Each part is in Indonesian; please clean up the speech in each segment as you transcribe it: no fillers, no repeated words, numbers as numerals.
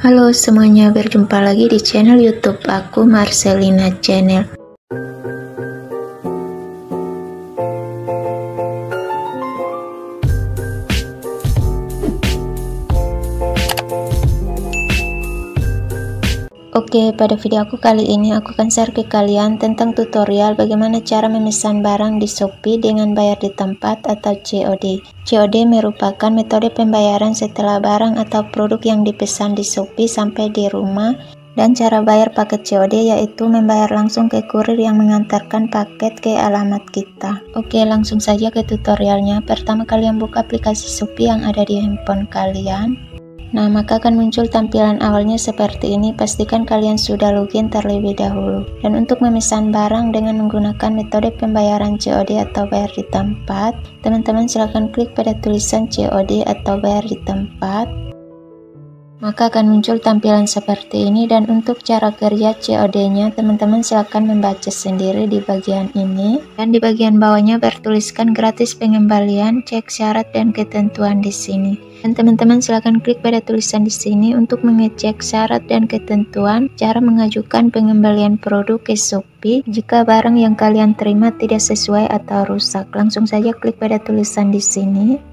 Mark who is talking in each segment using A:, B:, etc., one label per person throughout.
A: Halo semuanya, berjumpa lagi di channel YouTube aku, Marcelina Channel. Oke, pada video aku kali ini aku akan share ke kalian tentang tutorial bagaimana cara memesan barang di Shopee dengan bayar di tempat atau COD. COD merupakan metode pembayaran setelah barang atau produk yang dipesan di Shopee sampai di rumah, dan cara bayar paket COD yaitu membayar langsung ke kurir yang mengantarkan paket ke alamat kita. Oke, langsung saja ke tutorialnya. Pertama, kalian buka aplikasi Shopee yang ada di handphone kalian. Nah, maka akan muncul tampilan awalnya seperti ini. Pastikan kalian sudah login terlebih dahulu. Dan untuk memesan barang dengan menggunakan metode pembayaran COD atau bayar di tempat, teman-teman silahkan klik pada tulisan COD atau bayar di tempat. Maka akan muncul tampilan seperti ini. Dan untuk cara kerja COD-nya, teman-teman silahkan membaca sendiri di bagian ini. Dan di bagian bawahnya bertuliskan gratis pengembalian, cek syarat dan ketentuan di sini. Dan teman-teman silahkan klik pada tulisan di sini untuk mengecek syarat dan ketentuan cara mengajukan pengembalian produk ke Shopee jika barang yang kalian terima tidak sesuai atau rusak. Langsung saja klik pada tulisan di sini.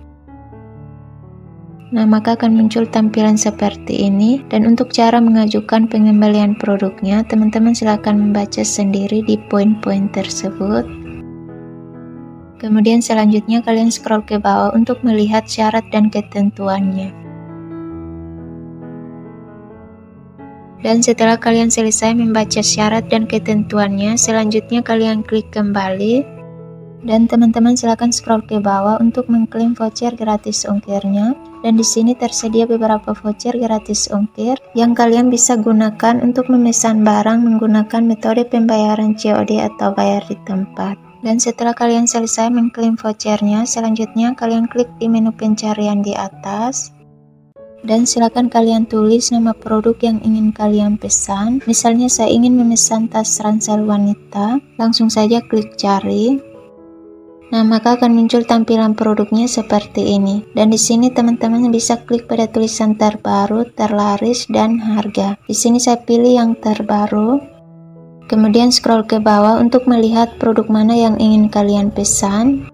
A: Nah, maka akan muncul tampilan seperti ini. Dan untuk cara mengajukan pengembalian produknya, teman-teman silakan membaca sendiri di poin-poin tersebut. Kemudian selanjutnya kalian scroll ke bawah untuk melihat syarat dan ketentuannya. Dan setelah kalian selesai membaca syarat dan ketentuannya, selanjutnya kalian klik kembali. Dan teman-teman silakan scroll ke bawah untuk mengklaim voucher gratis ongkirnya. Dan di sini tersedia beberapa voucher gratis ongkir yang kalian bisa gunakan untuk memesan barang menggunakan metode pembayaran COD atau bayar di tempat. Dan setelah kalian selesai mengklaim vouchernya, selanjutnya kalian klik di menu pencarian di atas. Dan silakan kalian tulis nama produk yang ingin kalian pesan. Misalnya saya ingin memesan tas ransel wanita, langsung saja klik cari. Nah, maka akan muncul tampilan produknya seperti ini. Dan di sini teman-teman bisa klik pada tulisan terbaru, terlaris, dan harga. Di sini saya pilih yang terbaru. Kemudian scroll ke bawah untuk melihat produk mana yang ingin kalian pesan.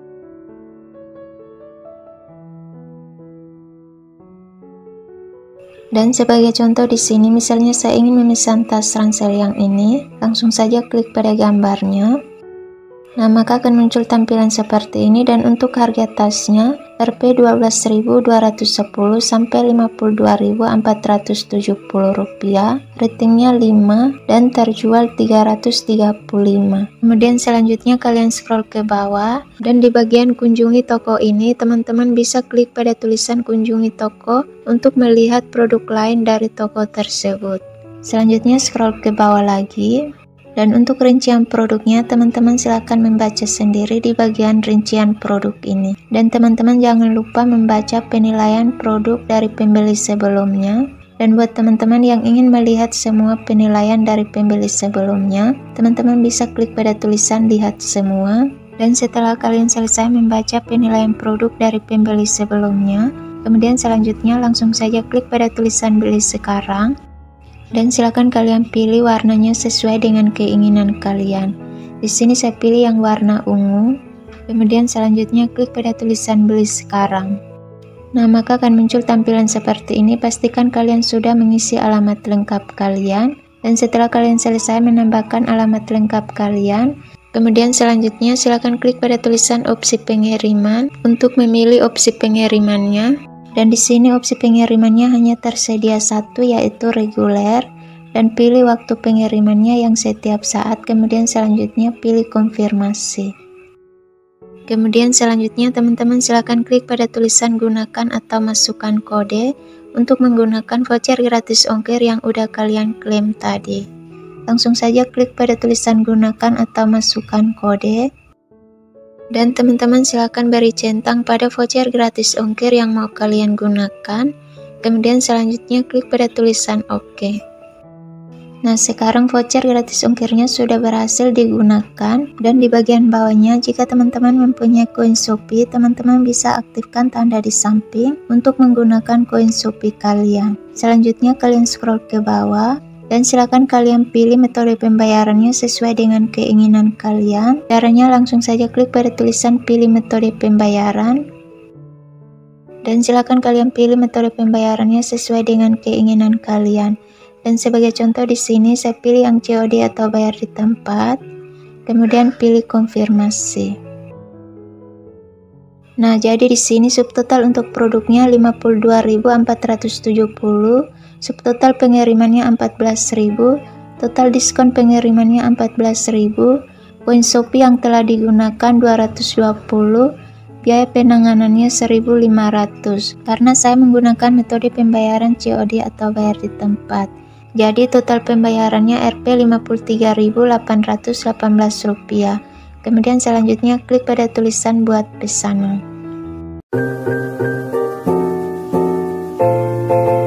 A: Dan sebagai contoh di sini, misalnya saya ingin memesan tas ransel yang ini, langsung saja klik pada gambarnya. Nah, maka akan muncul tampilan seperti ini. Dan untuk harga tasnya Rp 12.210 sampai Rp52.470, ratingnya 5 dan terjual 335. Kemudian selanjutnya kalian scroll ke bawah dan di bagian kunjungi toko ini teman-teman bisa klik pada tulisan kunjungi toko untuk melihat produk lain dari toko tersebut. Selanjutnya scroll ke bawah lagi. Dan untuk rincian produknya, teman-teman silahkan membaca sendiri di bagian rincian produk ini. Dan teman-teman jangan lupa membaca penilaian produk dari pembeli sebelumnya. Dan buat teman-teman yang ingin melihat semua penilaian dari pembeli sebelumnya, teman-teman bisa klik pada tulisan lihat semua. Dan setelah kalian selesai membaca penilaian produk dari pembeli sebelumnya, kemudian selanjutnya langsung saja klik pada tulisan beli sekarang. Dan silakan kalian pilih warnanya sesuai dengan keinginan kalian. Di sini saya pilih yang warna ungu. Kemudian selanjutnya klik pada tulisan beli sekarang. Nah, maka akan muncul tampilan seperti ini. Pastikan kalian sudah mengisi alamat lengkap kalian. Dan setelah kalian selesai menambahkan alamat lengkap kalian, kemudian selanjutnya silakan klik pada tulisan opsi pengiriman untuk memilih opsi pengirimannya. Dan di sini opsi pengirimannya hanya tersedia satu, yaitu reguler. Dan pilih waktu pengirimannya yang setiap saat. Kemudian selanjutnya pilih konfirmasi. Kemudian selanjutnya teman-teman silakan klik pada tulisan gunakan atau masukkan kode untuk menggunakan voucher gratis ongkir yang udah kalian klaim tadi. Langsung saja klik pada tulisan gunakan atau masukkan kode. Dan teman-teman silakan beri centang pada voucher gratis ongkir yang mau kalian gunakan. Kemudian selanjutnya klik pada tulisan OK. Nah, sekarang voucher gratis ongkirnya sudah berhasil digunakan, dan di bagian bawahnya jika teman-teman mempunyai koin Shopee, teman-teman bisa aktifkan tanda di samping untuk menggunakan koin Shopee kalian. Selanjutnya kalian scroll ke bawah dan silakan kalian pilih metode pembayarannya sesuai dengan keinginan kalian. Caranya langsung saja klik pada tulisan pilih metode pembayaran dan silakan kalian pilih metode pembayarannya sesuai dengan keinginan kalian. Dan sebagai contoh di sini saya pilih yang COD atau bayar di tempat, kemudian pilih konfirmasi. Nah, jadi di sini subtotal untuk produknya 52.470, subtotal pengirimannya 14.000, total diskon pengirimannya 14.000, koin Shopee yang telah digunakan 220, biaya penanganannya 1.500 karena saya menggunakan metode pembayaran COD atau bayar di tempat. Jadi total pembayarannya Rp 53.818 rupiah. Kemudian selanjutnya klik pada tulisan buat pesanan.